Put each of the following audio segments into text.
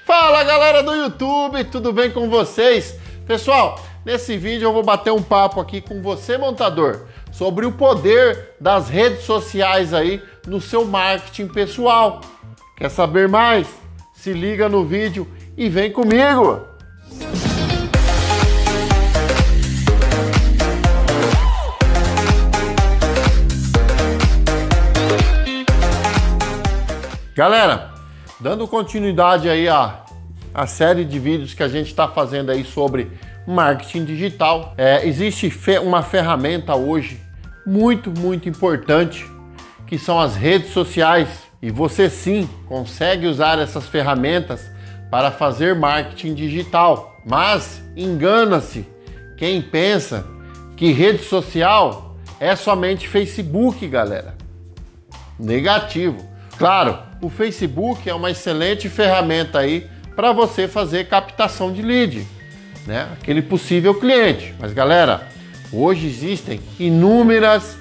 Fala galera do YouTube, tudo bem com vocês? Pessoal, nesse vídeo eu vou bater um papo aqui com você, montador, sobre o poder das redes sociais aí no seu marketing pessoal. Quer saber mais? Se liga no vídeo e vem comigo! Galera, dando continuidade aí a série de vídeos que a gente está fazendo aí sobre marketing digital, existe uma ferramenta hoje muito importante, que são as redes sociais, e você sim consegue usar essas ferramentas para fazer marketing digital. Mas engana-se quem pensa que rede social é somente Facebook, galera. Negativo. Claro, o Facebook é uma excelente ferramenta aí para você fazer captação de lead, né? Aquele possível cliente. Mas galera, hoje existem inúmeras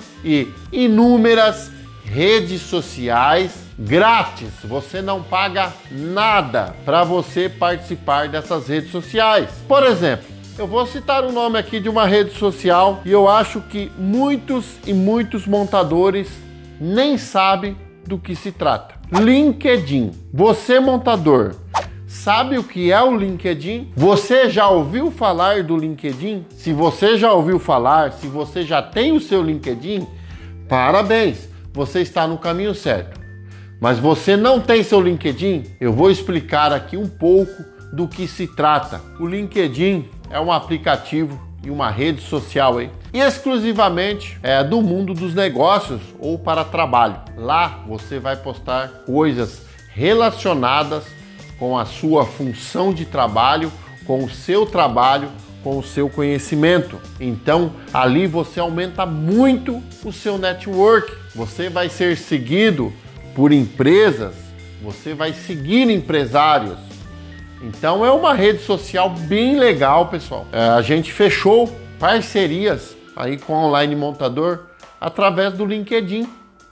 redes sociais grátis. Você não paga nada para você participar dessas redes sociais. Por exemplo, eu vou citar o nome aqui de uma rede social e eu acho que muitos montadores nem sabem do que se trata. LinkedIn. Você, montador, sabe o que é o LinkedIn? Você já ouviu falar do LinkedIn? Se você já ouviu falar, se você já tem o seu LinkedIn, parabéns, você está no caminho certo. Mas você não tem seu LinkedIn? Eu vou explicar aqui um pouco do que se trata. O LinkedIn é um aplicativo e uma rede social aí, exclusivamente do mundo dos negócios ou para trabalho. Lá você vai postar coisas relacionadas com a sua função de trabalho, com o seu trabalho, com o seu conhecimento. Então ali você aumenta muito o seu network. Você vai ser seguido por empresas, você vai seguir empresários. Então é uma rede social bem legal, pessoal. A gente fechou parcerias aí com a Online Montador através do LinkedIn.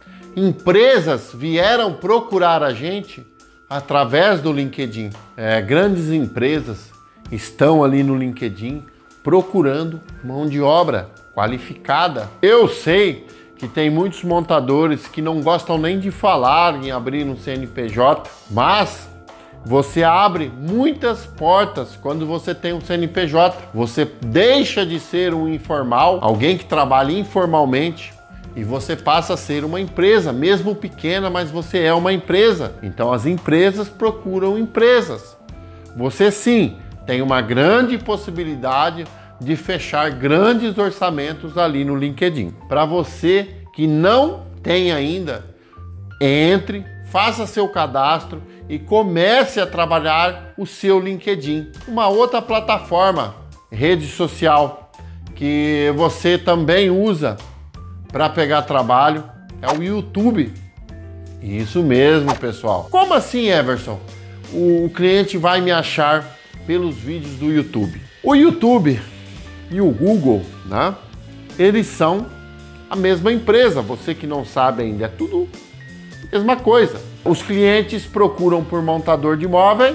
Empresas vieram procurar a gente através do LinkedIn. Grandes empresas estão ali no LinkedIn procurando mão de obra qualificada. Eu sei que tem muitos montadores que não gostam nem de falar em abrir um CNPJ, mas você abre muitas portas quando você tem um CNPJ. Você deixa de ser um informal, alguém que trabalha informalmente, e você passa a ser uma empresa, mesmo pequena, mas você é uma empresa. Então as empresas procuram empresas. Você sim tem uma grande possibilidade de fechar grandes orçamentos ali no LinkedIn. Para você que não tem ainda, entre, faça seu cadastro e comece a trabalhar o seu LinkedIn. Uma outra plataforma, rede social, que você também usa para pegar trabalho é o YouTube. Isso mesmo, pessoal. Como assim, Everson? O cliente vai me achar pelos vídeos do YouTube. O YouTube e o Google, né? Eles são a mesma empresa. Você que não sabe ainda, é tudo a mesma coisa. Os clientes procuram por montador de móveis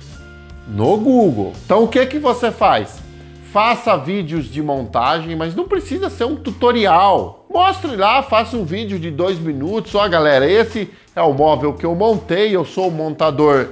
no Google. Então o que você faz? Faça vídeos de montagem, mas não precisa ser um tutorial. Mostre lá, faça um vídeo de 2 minutos. Ó galera, esse é o móvel que eu montei, eu sou o montador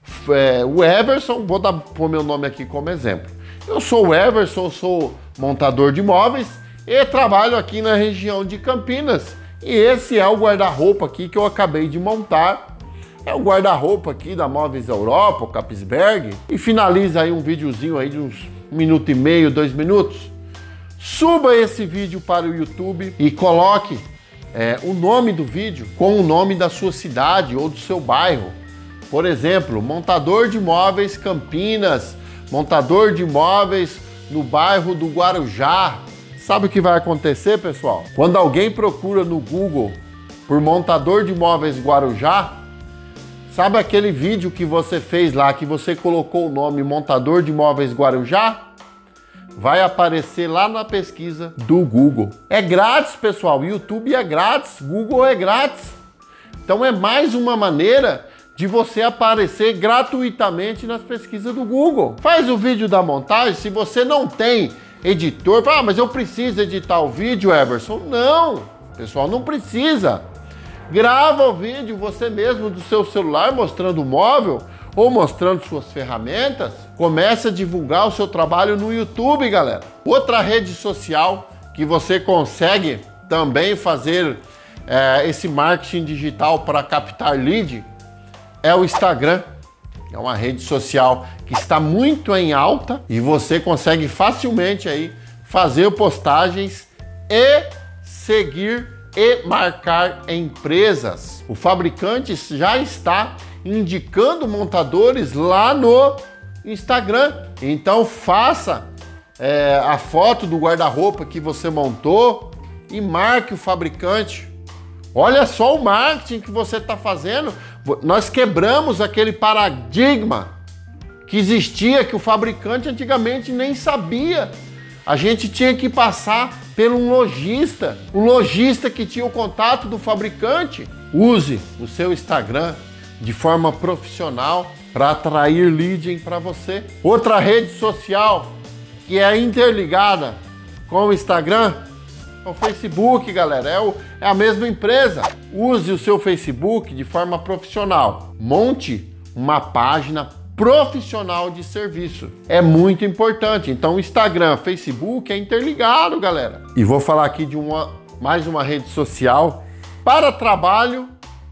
o Everson, vou pôr meu nome aqui como exemplo. Eu sou o Everson, sou montador de móveis e trabalho aqui na região de Campinas. E esse é o guarda-roupa aqui que eu acabei de montar. É o guarda-roupa aqui da Móveis Europa, o Capisberg. E finaliza aí um videozinho aí de uns 1,5 minutos, 2 minutos. Suba esse vídeo para o YouTube e coloque o nome do vídeo com o nome da sua cidade ou do seu bairro. Por exemplo, montador de móveis Campinas, montador de móveis no bairro do Guarujá. Sabe o que vai acontecer, pessoal? Quando alguém procura no Google por montador de móveis Guarujá, sabe aquele vídeo que você fez lá, que você colocou o nome montador de móveis Guarujá? Vai aparecer lá na pesquisa do Google. É grátis, pessoal. YouTube é grátis, Google é grátis. Então é mais uma maneira de você aparecer gratuitamente nas pesquisas do Google. Faz o vídeo da montagem. Se você não tem editor, mas eu preciso editar o vídeo, Everson. Não, pessoal, não precisa. Grava o vídeo você mesmo do seu celular, mostrando o móvel ou mostrando suas ferramentas. Comece a divulgar o seu trabalho no YouTube, galera. Outra rede social que você consegue também fazer esse marketing digital para captar lead é o Instagram. É uma rede social que está muito em alta e você consegue facilmente aí fazer postagens e seguir e marcar empresas. O fabricante já está indicando montadores lá no Instagram. Então faça a foto do guarda-roupa que você montou e marque o fabricante. Olha só o marketing que você está fazendo. Nós quebramos aquele paradigma que existia, que o fabricante antigamente nem sabia. A gente tinha que passar por um lojista. O lojista que tinha o contato do fabricante. Use o seu Instagram de forma profissional para atrair lead para você. Outra rede social que é interligada com o Instagram é o Facebook, galera. É a mesma empresa. Use o seu Facebook de forma profissional. Monte uma página profissional de serviço. É muito importante. Então, Instagram, Facebook é interligado, galera. E vou falar aqui de mais uma rede social para trabalho.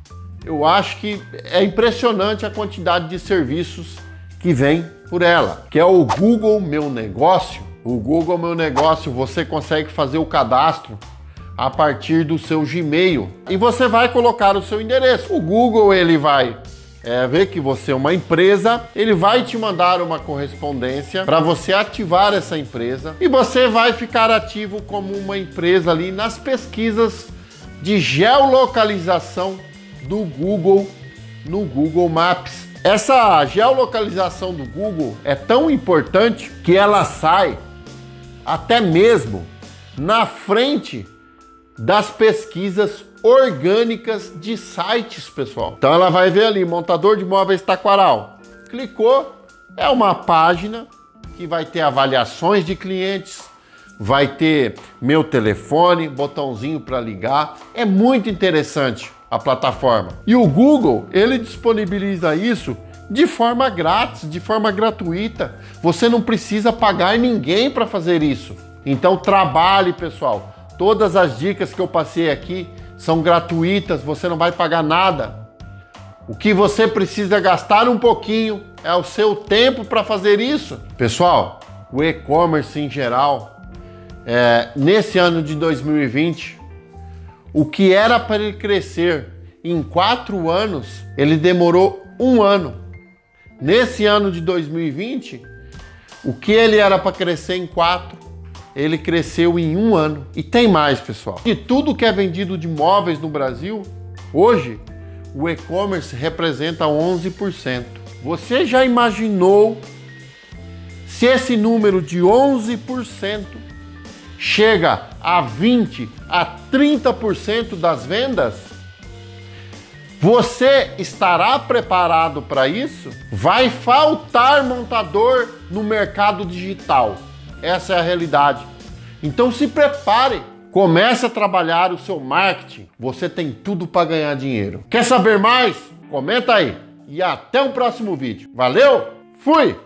Eu acho que é impressionante a quantidade de serviços que vem por ela, que é o Google Meu Negócio. O Google Meu Negócio, você consegue fazer o cadastro a partir do seu Gmail e você vai colocar o seu endereço. O Google, ele vai ver que você é uma empresa, ele vai te mandar uma correspondência para você ativar essa empresa e você vai ficar ativo como uma empresa ali nas pesquisas de geolocalização do Google no Google Maps. Essa geolocalização do Google é tão importante que ela sai até mesmo na frente das pesquisas orgânicas de sites, pessoal. Então ela vai ver ali, montador de móveis Taquaral. Clicou, é uma página que vai ter avaliações de clientes, vai ter meu telefone, botãozinho para ligar. É muito interessante a plataforma. E o Google, ele disponibiliza isso de forma grátis, de forma gratuita. Você não precisa pagar ninguém para fazer isso. Então trabalhe, pessoal. Todas as dicas que eu passei aqui são gratuitas, você não vai pagar nada. O que você precisa gastar um pouquinho é o seu tempo para fazer isso. Pessoal, o e-commerce em geral, nesse ano de 2020, o que era para ele crescer em 4 anos, ele demorou 1 ano. Nesse ano de 2020, o que ele era para crescer em 4, ele cresceu em 1 ano. E tem mais, pessoal. De tudo que é vendido de móveis no Brasil, hoje, o e-commerce representa 11%. Você já imaginou se esse número de 11% chega a 20%, a 30% das vendas? Você estará preparado para isso? Vai faltar montador no mercado digital. Essa é a realidade. Então se prepare. Comece a trabalhar o seu marketing. Você tem tudo para ganhar dinheiro. Quer saber mais? Comenta aí. E até o próximo vídeo. Valeu? Fui!